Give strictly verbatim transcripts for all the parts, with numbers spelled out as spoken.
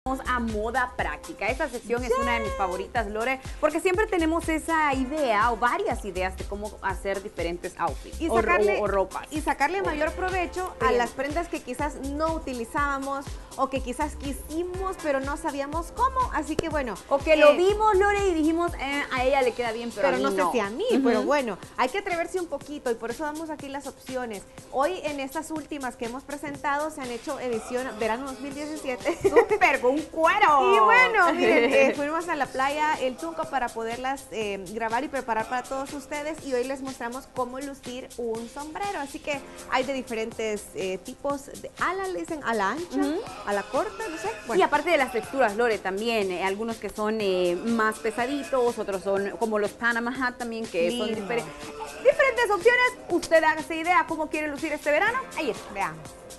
A moda práctica. Esta sección es una de mis favoritas, Lore, porque siempre tenemos esa idea o varias ideas de cómo hacer diferentes outfits y o, sacarle, o, o ropas. Y sacarle mayor provecho Bien. a las prendas que quizás no utilizábamos o que quizás quisimos pero no sabíamos cómo. Así que bueno. O que eh, lo vimos, Lore, y dijimos, eh, a ella le queda bien, pero, pero a mí no, no sé si a mí. Uh-huh. Pero bueno, hay que atreverse un poquito y por eso damos aquí las opciones. Hoy en estas últimas que hemos presentado se han hecho edición verano dos mil diecisiete. ¡Súper! ¡Con un cuero! Y bueno, miren, eh, fuimos a la playa El Tunco para poderlas eh, grabar y preparar para todos ustedes y hoy les mostramos cómo lucir un sombrero. Así que hay de diferentes eh, tipos, de ala, le dicen a la ancha, uh-huh. a la corta, no sé. Bueno. Y aparte de las texturas, Lore, también, eh, algunos que son eh, más pesaditos, otros son como los Panama Hat también, que Lindo. son diferentes. Diferentes opciones. Usted hágase idea cómo quiere lucir este verano. Ahí está, veamos.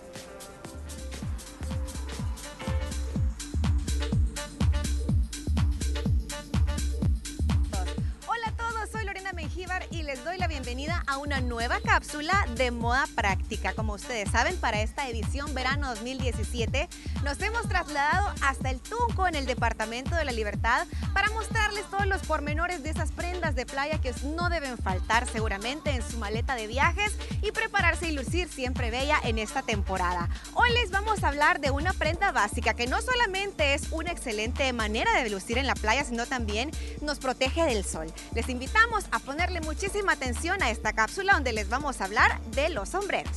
Y les doy la bienvenida a una nueva cápsula de moda práctica. Como ustedes saben, para esta edición verano dos mil diecisiete nos hemos trasladado hasta el Tunco en el departamento de La Libertad para mostrarles todos los pormenores de esas prendas de playa que no deben faltar seguramente en su maleta de viajes y prepararse y lucir siempre bella en esta temporada. Hoy les vamos a hablar de una prenda básica que no solamente es una excelente manera de lucir en la playa, sino también nos protege del sol. Les invitamos a ponerle muchísima atención a esta cápsula donde les vamos a hablar de los sombreros.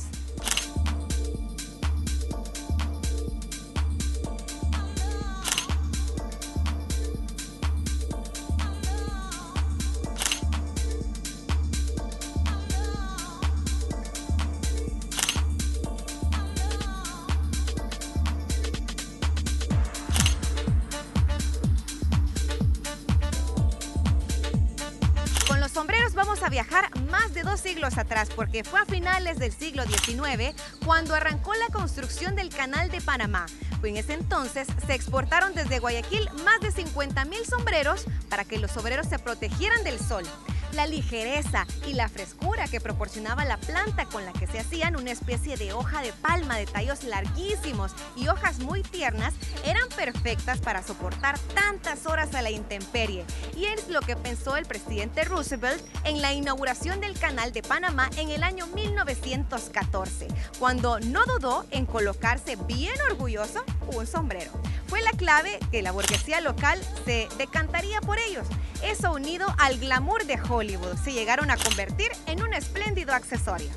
Sombreros vamos a viajar más de dos siglos atrás porque fue a finales del siglo diecinueve cuando arrancó la construcción del Canal de Panamá. En ese entonces se exportaron desde Guayaquil más de cincuenta mil sombreros para que los obreros se protegieran del sol. La ligereza y la frescura que proporcionaba la planta con la que se hacían, una especie de hoja de palma de tallos larguísimos y hojas muy tiernas, eran perfectas para soportar tantas horas a la intemperie. Y es lo que pensó el presidente Roosevelt en la inauguración del Canal de Panamá en el año mil novecientos catorce, cuando no dudó en colocarse bien orgulloso un sombrero. Fue la clave que la burguesía local se decantaría por ellos. Eso unido al glamour de Hollywood se llegaron a convertir en un espléndido accesorio.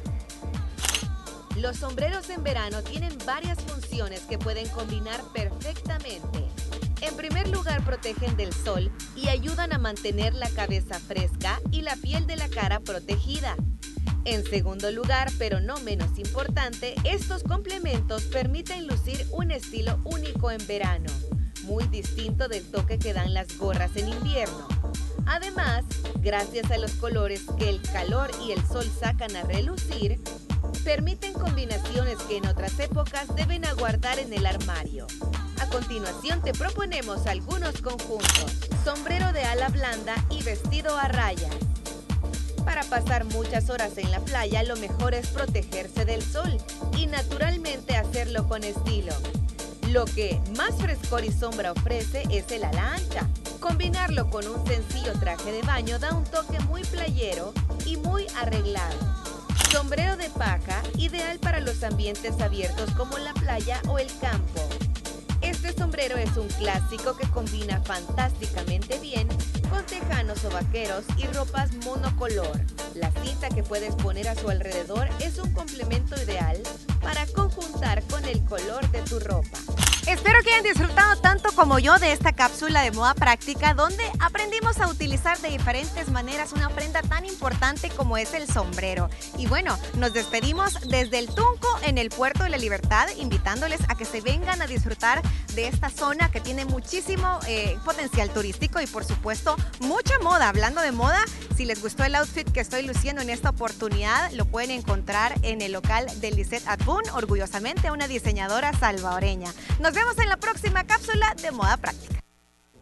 Los sombreros en verano tienen varias funciones que pueden combinar perfectamente. En primer lugar, protegen del sol y ayudan a mantener la cabeza fresca y la piel de la cara protegida. En segundo lugar, pero no menos importante, estos complementos permiten lucir un estilo único en verano, muy distinto del toque que dan las gorras en invierno. Además, gracias a los colores que el calor y el sol sacan a relucir, permiten combinaciones que en otras épocas deben aguardar en el armario. A continuación te proponemos algunos conjuntos: sombrero de ala blanda y vestido a rayas. Para pasar muchas horas en la playa, lo mejor es protegerse del sol y naturalmente hacerlo con estilo. Lo que más frescor y sombra ofrece es el ala ancha. Combinarlo con un sencillo traje de baño da un toque muy playero y muy arreglado. Sombrero de paja, ideal para los ambientes abiertos como la playa o el campo. Este sombrero es un clásico que combina fantásticamente bien con tejanos o vaqueros y ropas monocolor. La cinta que puedes poner a su alrededor es un complemento ideal para conjuntar con el color de tu ropa. Espero que hayan disfrutado tanto como yo de esta cápsula de moda práctica donde aprendimos a utilizar de diferentes maneras una prenda tan importante como es el sombrero. Y bueno, nos despedimos desde el Tunco en el Puerto de La Libertad, invitándoles a que se vengan a disfrutar de esta zona que tiene muchísimo eh, potencial turístico y por supuesto mucha moda. Hablando de moda, si les gustó el outfit que estoy luciendo en esta oportunidad, lo pueden encontrar en el local de Lisette Atbun, orgullosamente una diseñadora salvadoreña. Nos vemos en la próxima cápsula de moda práctica.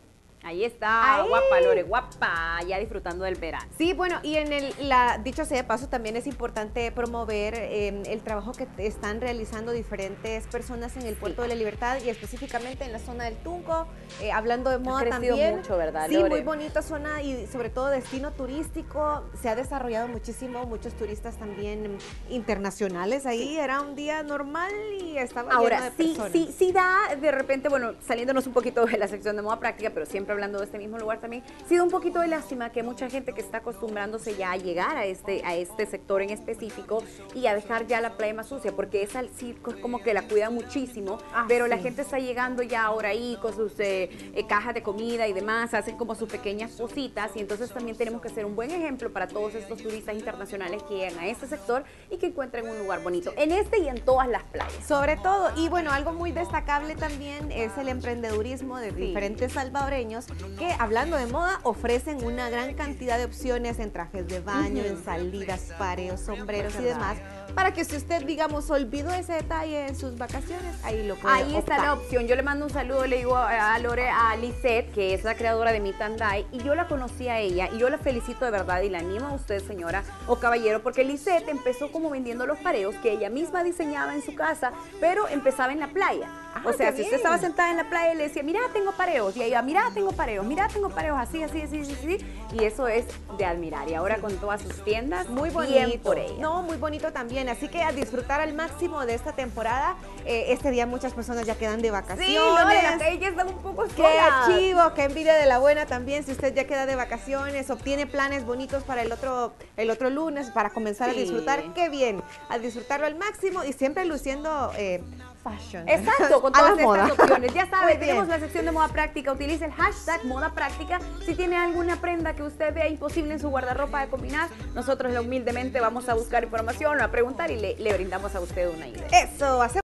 Ahí está, Ahí. guapa, Lore, guapa, ya disfrutando del verano. Sí, bueno, y en el, la, dicho sea de paso, también es importante promover eh, el trabajo que están realizando diferentes personas en el Puerto Sí. de la Libertad y específicamente en la zona del Tunco, eh, hablando de moda crecido también. mucho, ¿verdad, Sí, Lore? muy bonita zona y sobre todo destino turístico, se ha desarrollado muchísimo, muchos turistas también internacionales ahí, sí. Era un día normal y estaba Ahora, lleno de sí, personas. sí, sí da de repente, bueno, saliéndonos un poquito de la sección de moda práctica, pero siempre hablando de este mismo lugar también, sí da un poquito de lástima que mucha gente que está acostumbrándose ya a llegar a este, a este sector en específico y a dejar ya la playa más sucia, porque esa sí es como que la cuida muchísimo, Ah, pero sí. la gente está llegando ya ahora ahí con sus eh, eh, cajas de comida y demás, hacen como sus pequeñas cositas y entonces también tenemos que ser un buen ejemplo para todos estos turistas internacionales que llegan a este sector y que encuentren un lugar bonito, en este y en todas las playas. Sobre todo, y bueno, algo muy destacable también es el emprendedurismo de Sí. diferentes salvadoreños que, hablando de moda, ofrecen una gran cantidad de opciones en trajes de baño, Ujú. en salidas, pareos, sombreros y Verdad. demás, para que si usted, digamos, olvidó ese detalle en sus vacaciones, ahí lo puede Ahí está optar. la opción. Yo le mando un saludo, le digo a, a Lore, a Lisette, que es la creadora de Meet and Die, y yo la conocí a ella, y yo la felicito de verdad, y la animo a usted, señora o caballero, porque Lisette empezó como vendiendo los pareos que ella misma diseñaba en su casa, pero empezaba en la playa. Ah, o sea, qué si usted bien. estaba sentada en la playa y le decía, mira, tengo pareos, y ella, mira, tengo pareos, mira, tengo pareos, así, así, así, así, así, y eso es de admirar. Y ahora con todas sus tiendas, Muy bien bonito. por ella. No, muy bonito también. Así que a disfrutar al máximo de esta temporada. Eh, este día muchas personas ya quedan de vacaciones. Sí, Lore, las calles están un poco Qué solas. chivo, qué envidia de la buena también. Si usted ya queda de vacaciones, obtiene planes bonitos para el otro, el otro lunes, para comenzar Sí. a disfrutar, qué bien. A disfrutarlo al máximo y siempre luciendo eh, fashion. Exacto, con A la todas moda. estas opciones. Ya sabe, Muy tenemos bien. la sección de moda práctica. Utilice el hashtag moda práctica. Si tiene alguna prenda que usted vea imposible en su guardarropa de combinar, nosotros humildemente vamos a buscar información, a preguntar y le, le brindamos a usted una idea. Eso, hacemos.